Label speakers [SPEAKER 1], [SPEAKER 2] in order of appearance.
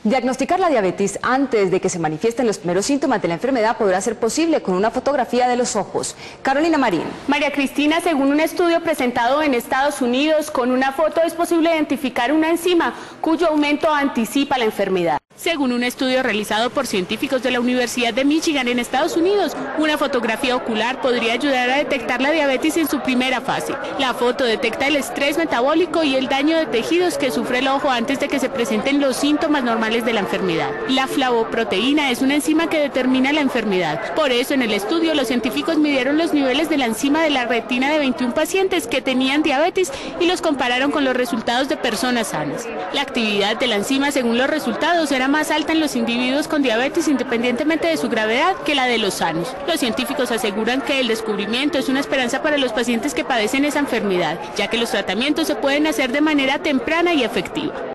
[SPEAKER 1] Diagnosticar la diabetes antes de que se manifiesten los primeros síntomas de la enfermedad podrá ser posible con una fotografía de los ojos. Carolina Marín.
[SPEAKER 2] María Cristina, según un estudio presentado en Estados Unidos, con una foto es posible identificar una enzima cuyo aumento anticipa la enfermedad. Según un estudio realizado por científicos de la Universidad de Michigan en Estados Unidos, una fotografía ocular podría ayudar a detectar la diabetes en su primera fase. La foto detecta el estrés metabólico y el daño de tejidos que sufre el ojo antes de que se presenten los síntomas normales de la enfermedad. La flavoproteína es una enzima que determina la enfermedad. Por eso, en el estudio, los científicos midieron los niveles de la enzima de la retina de 21 pacientes que tenían diabetes y los compararon con los resultados de personas sanas. La actividad de la enzima, según los resultados, era más alta en los individuos con diabetes independientemente de su gravedad que la de los sanos. Los científicos aseguran que el descubrimiento es una esperanza para los pacientes que padecen esa enfermedad, ya que los tratamientos se pueden hacer de manera temprana y efectiva.